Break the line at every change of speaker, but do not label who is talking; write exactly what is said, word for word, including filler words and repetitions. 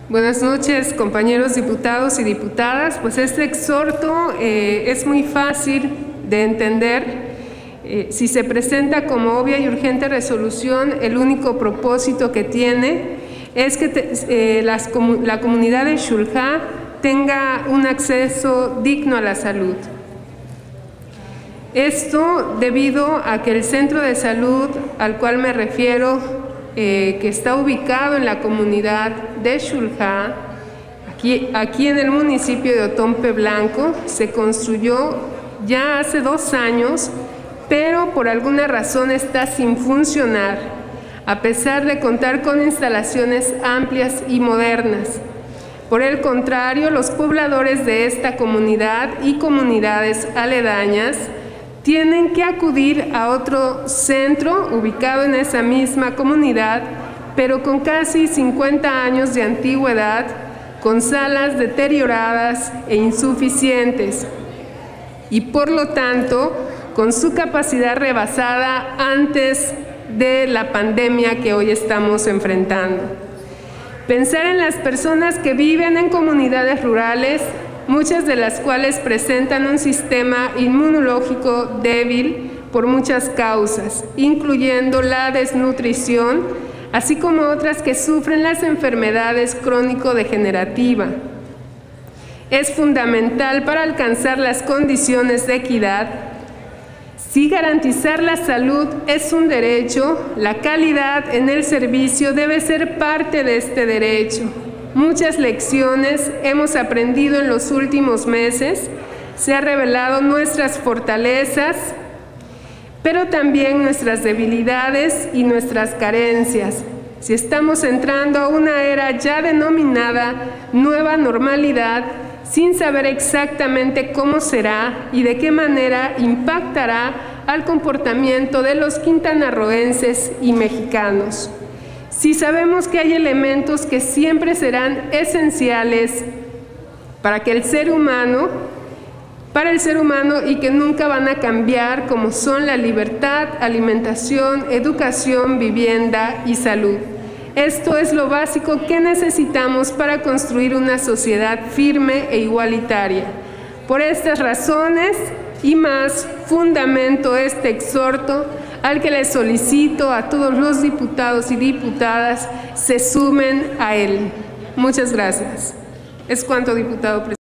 Buenas noches, compañeros diputados y diputadas. Pues este exhorto eh, es muy fácil de entender. Eh, si se presenta como obvia y urgente resolución, el único propósito que tiene es que te, eh, las, la comunidad de Xullja tenga un acceso digno a la salud. Esto debido a que el centro de salud al cual me refiero, Eh, que está ubicado en la comunidad de Xullja, aquí, aquí en el municipio de Otompe Blanco, se construyó ya hace dos años, pero por alguna razón está sin funcionar, a pesar de contar con instalaciones amplias y modernas. Por el contrario, los pobladores de esta comunidad y comunidades aledañas tienen que acudir a otro centro ubicado en esa misma comunidad, pero con casi cincuenta años de antigüedad, con salas deterioradas e insuficientes, y por lo tanto, con su capacidad rebasada antes de la pandemia que hoy estamos enfrentando. Pensar en las personas que viven en comunidades rurales, muchas de las cuales presentan un sistema inmunológico débil por muchas causas, incluyendo la desnutrición, así como otras que sufren las enfermedades crónico-degenerativas. Es fundamental para alcanzar las condiciones de equidad. Si garantizar la salud es un derecho, la calidad en el servicio debe ser parte de este derecho. Muchas lecciones hemos aprendido en los últimos meses, se han revelado nuestras fortalezas, pero también nuestras debilidades y nuestras carencias. Si estamos entrando a una era ya denominada nueva normalidad, sin saber exactamente cómo será y de qué manera impactará al comportamiento de los quintanarroenses y mexicanos. Si sabemos que hay elementos que siempre serán esenciales para que el ser humano, para el ser humano y que nunca van a cambiar, como son la libertad, alimentación, educación, vivienda y salud. Esto es lo básico que necesitamos para construir una sociedad firme e igualitaria. Por estas razones y más, fundamento este exhorto al que les solicito a todos los diputados y diputadas se sumen a él. Muchas gracias. Es cuanto, diputado presidente.